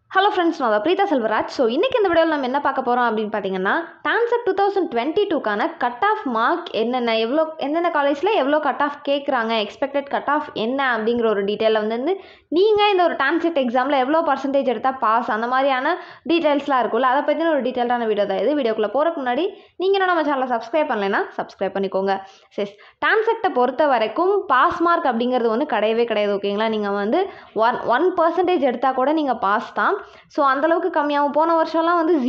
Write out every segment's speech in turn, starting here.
Hello friends, நான் Preetha Selvaraj. So இன்றைக்கி இந்த வீடியோவில் நம்ம என்ன பார்க்க போகிறோம் அப்படின்னு பார்த்தீங்கன்னா, டான்செட் 2022க்கான கட் ஆஃப் மார்க் எந்தெந்த காலேஜில் எவ்வளோ கட் ஆஃப் கேட்குறாங்க, எக்ஸ்பெக்டட் கட் ஆஃப் என்ன அப்படிங்கிற ஒரு டீட்டெயிலில் வந்து நீங்கள் இந்த ஒரு டான்செட் எக்ஸாமில் எவ்வளோ பர்சன்டேஜ் எடுத்தால் பாஸ், அந்த மாதிரியான டீட்டெயில்ஸ்லாம் இருக்கும்ல, அதை பற்றின ஒரு டீட்டெயிலான வீடியோ தான் இது. வீடியோக்குள்ளே போகிறதுக்கு முன்னாடி நீங்கள் நம்ம சேனலை சப்ஸ்கிரைப் பண்ணலைன்னா சப்ஸ்கிரைப் பண்ணிக்கோங்க. சரி, டான்செட்டை பொறுத்த வரைக்கும் பாஸ் மார்க் அப்படிங்கிறது ஒன்று கிடையவே கிடையாது. ஓகேங்களா, நீங்கள் வந்து 1% எடுத்தால் கூட நீங்கள் பாஸ் தான். ஸோ அந்தளவுக்கு கம்மியாகும். போன வருஷம்லாம் வந்து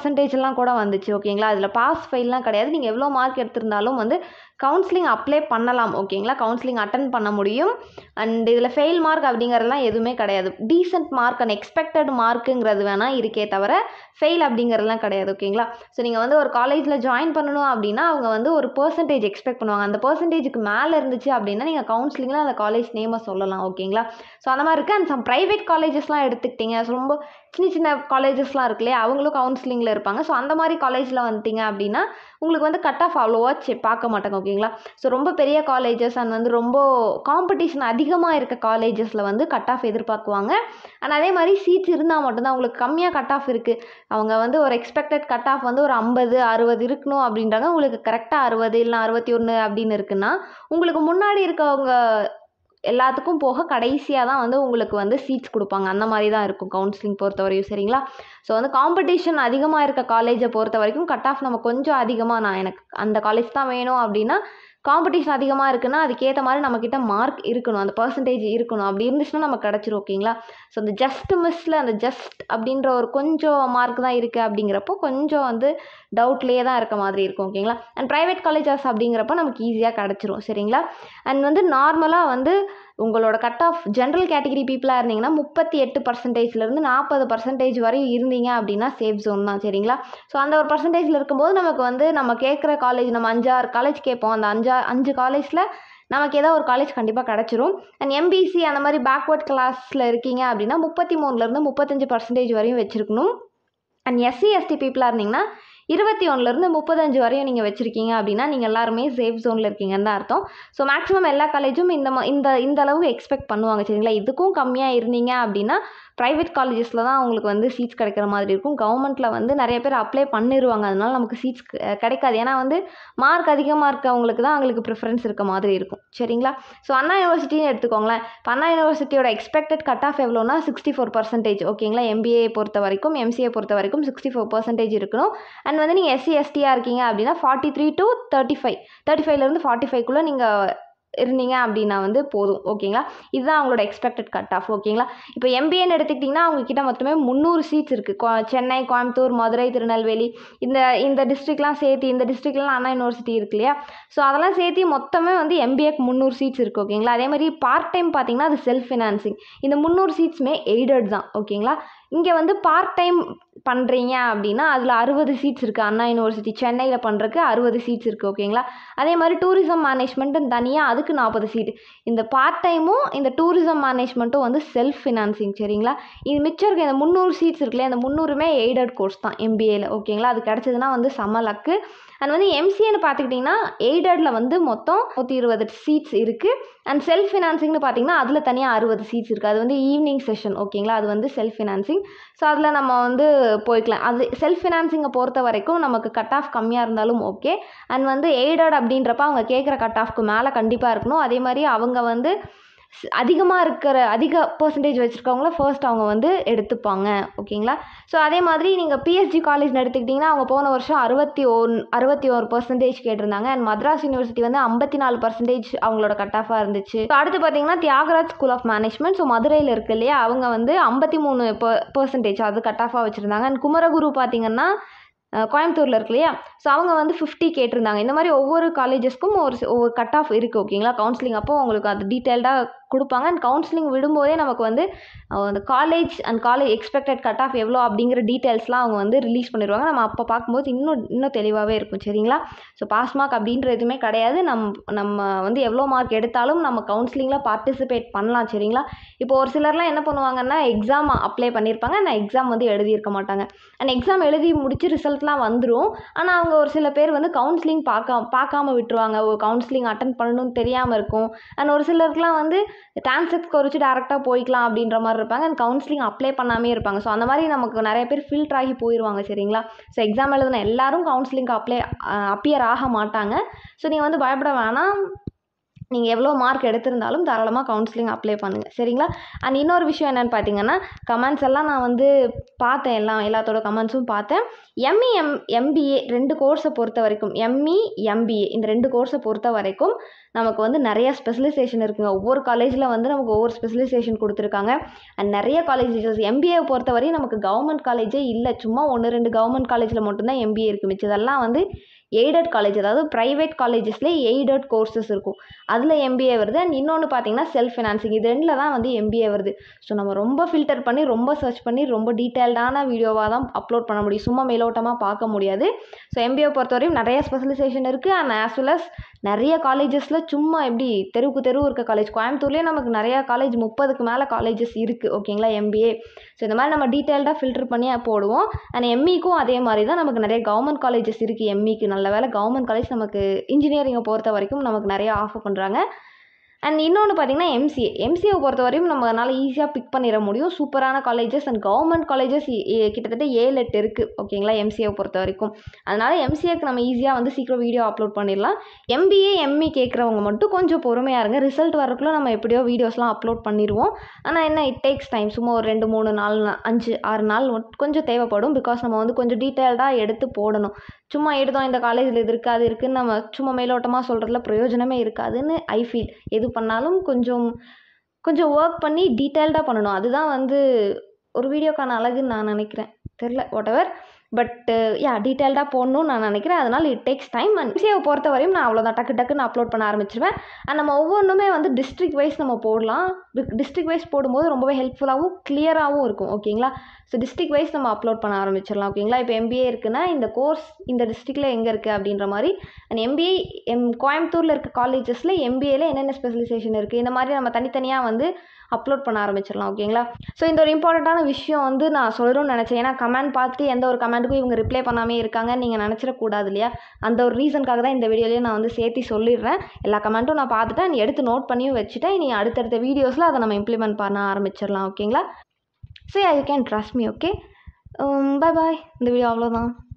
0% கூட வந்துச்சு. ஓகேங்களா, அதில் பாஸ் ஃபெயிலாம் கிடையாது. நீங்கள் எவ்வளோ மார்க் எடுத்திருந்தாலும் வந்து கவுன்சிலிங் அப்ளை பண்ணலாம். ஓகேங்களா, கவுன்சிலிங் அட்டன் பண்ண முடியும். அண்ட் இதில் ஃபெயில் மார்க் அப்படிங்கிறதுலாம் எதுவுமே கிடையாது. டீசென்ட் மார்க் அண்ட் எக்ஸ்பெக்டட் மார்க்குங்கிறது வேணால் இருக்கே தவிர ஃபெயில் அப்படிங்கிறதுலாம் கிடையாது. ஓகேங்களா, ஸோ நீங்கள் வந்து ஒரு காலேஜில் ஜாயின் பண்ணணும் அப்படின்னா அவங்க வந்து ஒரு பர்சன்டேஜ் எக்ஸ்பெக்ட் பண்ணுவாங்க. அந்த பர்சன்டேஜுக்கு மேலே இருந்துச்சு அப்படின்னா நீங்கள் கவுன்சிலிங்கில் அந்த காலேஜ் நேமை சொல்லலாம். ஓகேங்களா, ஸோ அந்த மாதிரி இருக்குது. அண்ட் சம் ப்ரைவேட் காலேஜஸ்லாம் எடுத்துக்கிட்டிங்க, ரொம்ப சின்ன காலேஜஸ்லாம் இருக்கு இல்லையா, அவங்களும் கவுன்சிலிங்கில் இருப்பாங்க. ஸோ அந்த மாதிரி காலேஜில் வந்துட்டிங்க அப்படின்னா உங்களுக்கு வந்து கட் ஆஃப் அவ்வளோவா பார்க்க மாட்டாங்க. ஓகேங்களா, ஸோ ரொம்ப பெரிய காலேஜஸ் அண்ட் வந்து ரொம்ப காம்படிஷன் அதிகமாக இருக்க காலேஜஸில் வந்து கட் ஆஃப் எதிர்பார்க்குவாங்க. அண்ட் அதே மாதிரி சீட்ஸ் இருந்தால் மட்டும்தான். உங்களுக்கு கம்மியாக கட் ஆஃப் இருக்குது, அவங்க வந்து ஒரு எக்ஸ்பெக்டட் கட் ஆஃப் வந்து ஒரு 50-60 இருக்கணும் அப்படின்றாங்க. உங்களுக்கு கரெக்டாக 60 இல்லை 61 அப்படின்னு இருக்குன்னா உங்களுக்கு முன்னாடி இருக்கவங்க எல்லாத்துக்கும் போக கடைசியாக தான் வந்து உங்களுக்கு வந்து சீட்ஸ் கொடுப்பாங்க. அந்த மாதிரி தான் இருக்கும் கவுன்சிலிங் பொறுத்த வரையும். சரிங்களா, ஸோ வந்து காம்படிஷன் அதிகமாக இருக்க காலேஜை பொறுத்த வரைக்கும் கட் ஆஃப் நம்ம கொஞ்சம் அதிகமாக, எனக்கு அந்த காலேஜ் தான் வேணும் அப்படின்னா காம்படிஷன் அதிகமாக இருக்குன்னா அதுக்கேற்ற மாதிரி நம்மக்கிட்ட மார்க் இருக்கணும், அந்த பர்சன்டேஜ் இருக்கணும். அப்படி இருந்துச்சுன்னா நமக்கு கிடச்சிரும். ஓகேங்களா, ஸோ அந்த ஜஸ்ட் மிஸ்ஸில் அந்த ஜஸ்ட் அப்படின்ற ஒரு கொஞ்சம் மார்க் தான் இருக்குது அப்படிங்கிறப்போ கொஞ்சம் வந்து டவுட்லேயே தான் இருக்க மாதிரி இருக்கும். ஓகேங்களா, அண்ட் ப்ரைவேட் காலேஜஸ் அப்படிங்கிறப்ப நமக்கு ஈஸியாக கிடச்சிரும். சரிங்களா, அண்ட் வந்து நார்மலாக வந்து உங்களோட கட் ஆஃப் ஜென்ரல் கேட்டகிரி பீப்புளாக இருந்தீங்கன்னா 38%லேருந்து 40% வரையும் இருந்தீங்க அப்படின்னா சேஃப் ஜோன் தான். சரிங்களா, ஸோ அந்த ஒரு பர்சன்டேஜில் இருக்கும்போது நமக்கு வந்து நம்ம கேட்குற காலேஜ், நம்ம 5-6 காலேஜ் கேட்போம். அந்த 5 காலேஜில் நமக்கு ஏதோ ஒரு காலேஜ் கண்டிப்பாக கிடச்சிரும். அண்ட் எம்பிசி அந்த மாதிரி பேக்வர்ட் கிளாஸில் இருக்கீங்க அப்படின்னா 33லேருந்து 35% வரையும் வச்சுருக்கணும். அண்ட் எஸ்சி எஸ்டி பீப்புளாக இருந்தீங்கன்னா 21லேருந்து 35 வரையும் நீங்கள் வச்சுருக்கீங்க அப்படின்னா நீங்கள் எல்லாருமே சேஃப் ஜோனில் இருக்கீங்கன்னு தான் அர்த்தம். ஸோ மேக்ஸிமம் எல்லா காலேஜும் இந்த அளவுக்கு எக்ஸ்பெக்ட் பண்ணுவாங்க. சரிங்களா, இதுக்கும் கம்மியாக இருந்தீங்க அப்படின்னா ப்ரைவேட் காலேஜஸில் தான் உங்களுக்கு வந்து சீட்ஸ் கிடைக்கிற மாதிரி இருக்கும். கவர்மெண்ட்டில் வந்து நிறைய பேர் அப்ளை பண்ணிடுவாங்க, அதனால நமக்கு சீட்ஸ் கிடைக்காது. ஏன்னா வந்து மார்க் அதிகமாக இருக்கவங்களுக்கு தான் அவங்களுக்கு ப்ரிஃபரன்ஸ் இருக்க மாதிரி இருக்கும். சரிங்களா, ஸோ அண்ணா யூனிவர்சிட்டின்னு எடுத்துக்கோங்களேன். இப்போ அண்ணா யூனிவர்சிட்டியோட எக்ஸ்பெக்டட் கட் ஆஃப் எவ்வளோனா 64%. ஓகேங்களா, எம்பிஏ பொறுத்த வரைக்கும், எம்சிஏ பொறுத்த வரைக்கும் 64% இருக்கணும். அண்ட் வந்து நீங்கள் எஸ்சி எஸ்டியாக இருக்கீங்க அப்படின்னா 43 to 35லேருந்து 45க்குள்ளே நீங்கள் இருந்தீங்க அப்படின்னா வந்து போதும். ஓகேங்களா, இதுதான் அவங்களோட எக்ஸ்பெக்டட் கட் ஆஃப். ஓகேங்களா, இப்போ எம்பிஏன்னு எடுத்துக்கிட்டிங்கன்னா அவங்கக்கிட்ட மொத்தமே 300 சீட்ஸ் இருக்குது. சென்னை, கோயம்புத்தூர், மதுரை, திருநெல்வேலி, இந்த டிஸ்ட்ரிக்ட்லாம் சேர்த்து, இந்த டிஸ்ட்ரிக்ட்லாம் அண்ணா யூனிவர்சிட்டி இருக்கு இல்லையா, ஸோ அதெல்லாம் சேர்த்து மொத்தமே வந்து எம்பிஏக்கு 300 சீட்ஸ் இருக்குது. ஓகேங்களா, அதே மாதிரி பார்ட் டைம் பார்த்தீங்கன்னா அது செல்ஃப் ஃபினான்சிங். இந்த 300 சீட்ஸுமே எய்டட் தான். ஓகேங்களா, இங்கே வந்து பார்ட் டைம் பண்ணுறீங்க அப்படின்னா அதில் 60 சீட்ஸ் இருக்குது. அண்ணா யூனிவர்சிட்டி சென்னையில் பண்ணுறதுக்கு 60 சீட்ஸ் இருக்குது. ஓகேங்களா, அதே மாதிரி டூரிசம் மேனேஜ்மெண்ட்டு தனியாக அதுக்கு 40 சீட். இந்த பார்ட் டைமும் இந்த டூரிசம் மேனேஜ்மெண்ட்டும் வந்து செல்ஃப் ஃபினான்சிங். சரிங்களா, இது மிச்சம் இருக்க இந்த 300 சீட்ஸ் இருக்குல்லையா, இந்த 300மே எய்டட் கோர்ஸ் தான் எம்பிஏல. ஓகேங்களா, அது கிடச்சதுன்னா வந்து செம லக்கு. அண்ட் வந்து எம்சிஏன்னு பார்த்துக்கிட்டிங்கன்னா எய்டடில் வந்து மொத்தம் 120 சீட்ஸ் இருக்குது. அண்ட் செல்ஃப் ஃபினான்சிங்னு பார்த்தீங்கன்னா அதில் தனியாக 60 சீட்ஸ் இருக்குது. அது வந்து ஈவினிங் செஷன். ஓகேங்களா, அது வந்து செல்ஃப் ஃபினான்சிங். ஸோ அதில் நம்ம வந்து போய்க்கலாம். அது செல்ஃப் ஃபினான்சிங்கை பொறுத்த வரைக்கும் நமக்கு கட் ஆஃப் கம்மியாக இருந்தாலும் ஓகே. அண்ட் வந்து எய்டட் அப்படின்றப்ப அவங்க கேட்குற கட் ஆஃப்க்கு மேலே கண்டிப்பாக இருக்கணும். அதே மாதிரி அவங்க வந்து அதிக பர்சன்டேஜ் வச்சுருக்கவங்கள ஃபர்ஸ்ட் அவங்க வந்து எடுத்துப்பாங்க. ஓகேங்களா, ஸோ அதே மாதிரி நீங்கள் பிஎஸ்ஜி காலேஜ்னு எடுத்துக்கிட்டிங்கன்னா அவங்க போன வருஷம் 61% கேட்டிருந்தாங்க. அண்ட் மദ്രാஸ் யூனிவர்சிட்டி வந்து 54% அவங்களோட கட் ஆஃபாக இருந்துச்சு. ஸோ அடுத்து பார்த்தீங்கன்னா Thiagaraj school of management, so மதுரையில் இருக்கு இல்லையா, அவங்க வந்து 53% அது கட் ஆஃபாக வச்சுருந்தாங்க. அண்ட் குமரகுரு பார்த்தீங்கன்னா கோயம்புத்தூரில் இருக்கு இல்லையா, ஸோ அவங்க வந்து 50 கேட்டிருந்தாங்க. இந்த மாதிரி ஒவ்வொரு காலேஜஸ்க்கும் ஒவ்வொரு கட் ஆஃப் இருக்குது. ஓகேங்களா, கவுன்சிலிங் அப்போ உங்களுக்கு அது டீட்டெயில்டாக கொடுப்பாங்க. அண்ட் கவுன்சிலிங் விடும்போதே நமக்கு வந்து அந்த காலேஜ் எக்ஸ்பெக்டட் கட் ஆஃப் எவ்வளோ அப்படிங்கிற டீட்டெயில்ஸ்லாம் அவங்க வந்து ரிலீஸ் பண்ணிடுவாங்க. நம்ம அப்போ பார்க்கும்போது இன்னும் தெளிவாகவே இருக்கும். சரிங்களா, ஸோ பாஸ் மார்க் அப்படின்ற எதுவுமே கிடையாது. நம்ம வந்து எவ்வளோ மார்க் எடுத்தாலும் நம்ம கவுன்சிலிங்கில் பார்ட்டிசிபேட் பண்ணலாம். சரிங்களா, இப்போ ஒரு சிலர்லாம் என்ன பண்ணுவாங்கன்னா எக்ஸாம் அப்ளை பண்ணியிருப்பாங்க, ஆனால் எக்ஸாம் வந்து எழுதியிருக்க மாட்டாங்க. அண்ட் எக்ஸாம் எழுதி முடிச்சு ரிசல்ட்லாம் வந்துடும். ஆனால் அவங்க ஒரு சில பேர் வந்து கவுன்சிலிங் பார்க்காம விட்டுருவாங்க. கவுன்சிலிங் அட்டன் பண்ணணும்னு தெரியாமல் இருக்கும். அண்ட் ஒரு சிலருக்குலாம் வந்து ட்ரான்ஸ்கிரிப்ட் ஸ்கோர் வச்சு டேரெக்டாக போய்க்கலாம் அப்படின்ற மாதிரி இருப்பாங்க. அண்ட் கவுன்சிலிங் அப்ளை பண்ணாமே இருப்பாங்க. ஸோ அந்த மாதிரி நமக்கு நிறைய பேர் ஃபில்டர் ஆகி போயிடுவாங்க சரிங்களா. ஸோ எக்ஸாம் எழுதின எல்லாரும் கவுன்சிலிங்க்கு அப்பியர் ஆக மாட்டாங்க. ஸோ நீங்கள் வந்து பயப்பட வேணாம். நீங்கள் எவ்வளோ மார்க் எடுத்திருந்தாலும் தாராளமாக கவுன்சிலிங் அப்ளை பண்ணுங்கள் சரிங்களா. அண்ட் இன்னொரு விஷயம் என்னென்னு பார்த்தீங்கன்னா, கமெண்ட்ஸ் எல்லாம் நான் வந்து பார்த்தேன், எல்லாத்தோட கமெண்ட்ஸும் பார்த்தேன். எம்இ எம்பிஏ 2 கோர்ஸை பொறுத்த வரைக்கும், எம்இ எம்பிஏ இந்த 2 கோர்ஸை பொறுத்த வரைக்கும் நமக்கு வந்து நிறைய ஸ்பெஷலைசேஷன் இருக்குங்க. ஒவ்வொரு காலேஜில் வந்து நமக்கு ஒவ்வொரு ஸ்பெஷலைசேஷன் கொடுத்துருக்காங்க. அண்ட் நிறைய காலேஜஸ் எம்பிஏ பொறுத்த வரையும் நமக்கு கவர்மெண்ட் காலேஜே இல்லை. சும்மா 1-2 கவர்மெண்ட் காலேஜில் மட்டும்தான் எம்பிஏ இருக்குது. மிச்சதெல்லாம் வந்து எய்டட் காலேஜ், அதாவது ப்ரைவேட் காலேஜஸ்லேயே எய்டட் கோர்சஸ் இருக்கும், அதில் எம்பிஏ வருது. அண்ட் இன்னொன்று பார்த்தீங்கன்னா செல்ஃப் ஃபினான்சிங், இது 2ல் தான் வந்து எம்பிஏ வருது. ஸோ நம்ம ரொம்ப ஃபில்டர் பண்ணி ரொம்ப சர்ச் பண்ணி ரொம்ப டீட்டெயில்டான வீடியோவாக தான் அப்லோட் பண்ண முடியும், சும்மா மேலோட்டமாக பார்க்க முடியாது. ஸோ எம்பிஏ பொறுத்தவரையும் நிறைய ஸ்பெஷலைசேஷன் இருக்குது. அண்ட் ஆஸ் வெல் அஸ் நிறைய காலேஜஸில் சும்மா எப்படி தெருவுக்கு தெருவு இருக்க காலேஜ், கோயம்புத்தூர்லேயே நமக்கு நிறையா காலேஜ் 30க்கு மேலே காலேஜஸ் இருக்குது ஓகேங்களா எம்பிஏ. ஸோ இந்த மாதிரி நம்ம டீட்டெயில்டாக ஃபில்டர் பண்ணி போடுவோம். அண்ட் எம்இக்கும் அதே மாதிரி தான் நமக்கு நிறைய கவர்மெண்ட் காலேஜஸ் இருக்குது. எம்இக்கு நல்ல வேலை கவர்மெண்ட் காலேஜ் நமக்கு இன்ஜினியரிங்கை பொறுத்த வரைக்கும் நமக்கு நிறைய ஆஃபர் பண்ணுறாங்க. அண்ட் இன்னொன்று பார்த்தீங்கன்னா எம்சிஏவை பொறுத்த வரையும் நம்மளால் ஈஸியாக பிக் பண்ணிட முடியும். சூப்பரான காலேஜஸ் அண்ட் கவர்மெண்ட் காலேஜஸ் கிட்டத்தட்ட 7-8 இருக்குது ஓகேங்களா எம்சிஏவை பொறுத்த வரைக்கும். அதனால் எம்சிஏக்கு நம்ம ஈஸியாக வந்து சீக்கிரம் வீடியோ அப்லோட் பண்ணிடலாம். எம்பிஏ எம்இ கேட்குறவங்க மட்டும் கொஞ்சம் பொறுமையாக இருங்க. ரிசல்ட் வரக்குள்ளே நம்ம எப்படியோ வீடியோஸ்லாம் அப்லோட் பண்ணிடுவோம். ஆனால் என்ன, இட் டேக்ஸ் டைம். சும்மா ஒரு 2-3 நாள் 5-6 நாள் கொஞ்சம் தேவைப்படும். பிகாஸ் நம்ம வந்து கொஞ்சம் டீட்டெயில்டாக எடுத்து போடணும். சும்மா எடுத்தோம் இந்த காலேஜில் இது இருக்குது அது இருக்குதுன்னு நம்ம சும்மா மேலோட்டமாக சொல்கிறதுல பிரயோஜனமே இருக்காதுன்னு ஐ ஃபீல். எது பண்ணாலும் கொஞ்சம் ஒர்க் பண்ணி டீட்டெயில்டாக பண்ணணும். அதுதான் வந்து ஒரு வீடியோக்கான அழகுன்னு நான் நினைக்கிறேன். தெரில வாட்எவர், பட் டீட்டெயில்டாக போடணும்னு நான் நினைக்கிறேன். அதனால் இட் டேக்ஸ் டைம். அண்ட் எம்சிஏவை பொறுத்த வரையும் நான் அவ்வளோதான் டக்குன்னு அப்லோட் பண்ண ஆரம்பிச்சிருவேன். அண்ட் நம்ம ஒவ்வொன்றுமே வந்து டிஸ்ட்ரிக்ட் வைஸ் நம்ம போடலாம். டிஸ்ட்ரிக்ட் வைஸ் போடும்போது ரொம்பவே ஹெல்ப்ஃபுல்லாகவும் கிளியராகவும் இருக்கும் ஓகேங்களா. ஸோ டிஸ்ட்ரிக்ட் வைஸ் நம்ம அப்லோட் பண்ண ஆரம்பிச்சிடலாம் ஓகேங்களா. இப்போ எம்பிஏ இருக்குன்னா இந்த கோர்ஸ் இந்த டிஸ்ட்ரிக்டில் எங்கே இருக்குது அப்படின்ற மாதிரி. அண்ட் எம்பிஏ கோயம்புத்தூரில் இருக்க காலேஜஸில் எம்பிஏல என்னென்ன ஸ்பெஷலைசேஷன் இருக்குது இந்த மாதிரி நம்ம தனித்தனியாக வந்து அப்லோட் பண்ண ஆரம்பிச்சிடலாம் ஓகேங்களா. ஸோ இந்த ஒரு இம்பார்ட்டண்ட்டான விஷயம் வந்து நான் சொல்லணும்னு நினச்சேன். ஏன்னா கமெண்ட் பார்த்துட்டு எந்த ஒரு கமெண்ட்டுக்கும் இவங்க ரிப்ளை பண்ணாமே இருக்காங்கன்னு நீங்கள் நினச்சிடக்கூடாது இல்லையா. அந்த ஒரு ரீசனுக்காக தான் இந்த வீடியோலேயே நான் வந்து சேர்த்து சொல்லிடுறேன். எல்லா கமெண்ட்டும் நான் பார்த்துட்டேன், நீ எடுத்து நோட் பண்ணியும் வச்சுட்டேன். நீ அடுத்தடுத்த வீடியோஸில் அதை நம்ம இம்ப்ளிமெண்ட் பண்ண ஆரம்பிச்சிடலாம் ஓகேங்களா. So you can trust me okay. Bye bye. இந்த வீடியோ அவ்வளோதான்.